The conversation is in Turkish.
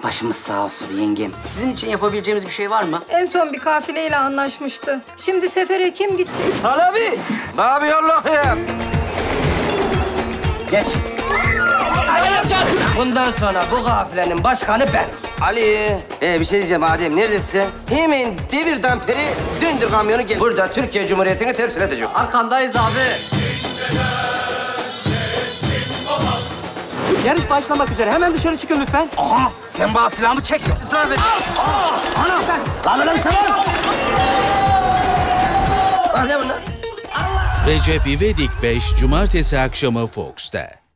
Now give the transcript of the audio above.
Başımız sağ olsun yengem. Sizin için yapabileceğimiz bir şey var mı? En son bir kafileyle anlaşmıştı. Şimdi sefere kim gidecek? Abi, ne yapıyorsun Allah'ım? Geç. Bundan sonra bu kafilenin başkanı benim. Ali, bir şey diyeceğim Adem, neredesin? Hemen devir damperi, döndür kamyonu gel. Burada Türkiye Cumhuriyeti'ni temsil edecek. Arkandayız abi. Yarış başlamak üzere. Hemen dışarı çıkın lütfen. Aha, sen bana silahımı çek. İsrar et. Ana! Lan öyle bir şey var mı? Ne bunlar? Recep İvedik 5 Cumartesi akşamı Fox'ta.